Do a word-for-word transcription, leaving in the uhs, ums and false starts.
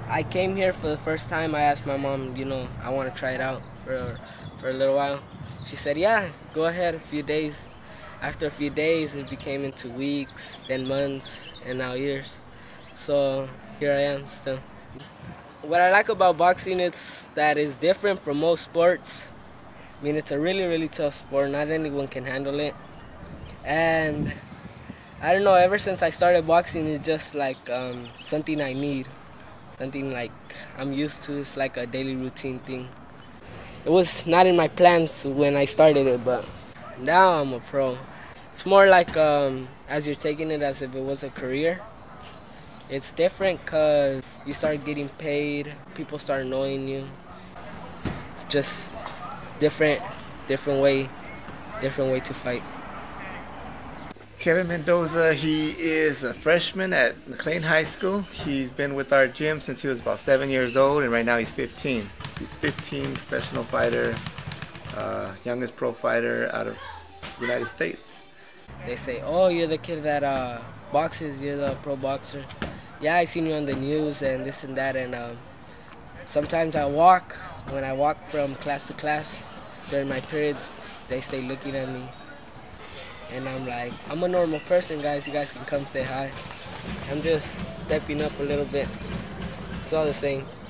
I came here for the first time. I asked my mom, you know, I want to try it out for for a little while. She said, yeah, go ahead. A few days. After a few days, it became into weeks, then months, and now years. So here I am still. What I like about boxing is that it's different from most sports. I mean, it's a really, really tough sport. Not anyone can handle it. And I don't know, ever since I started boxing, it's just like um, something I need. Something like I'm used to. It's like a daily routine thing. It was not in my plans when I started it, but now I'm a pro. It's more like um, as you're taking it as if it was a career. It's different because you start getting paid, people start knowing you. It's just different, different way, different way to fight. Kevin Mendoza, he is a freshman at McLean High School. He's been with our gym since he was about seven years old, and right now he's fifteen. He's fifteen, professional fighter, uh, youngest pro fighter out of the United States. They say, "Oh, you're the kid that uh, boxes. You're the pro boxer." Yeah, I seen you on the news and this and that. And um, sometimes I walk. When I walk from class to class during my periods, they stay looking at me, and I'm like, I'm a normal person, guys. You guys can come say hi. I'm just stepping up a little bit. It's all the same.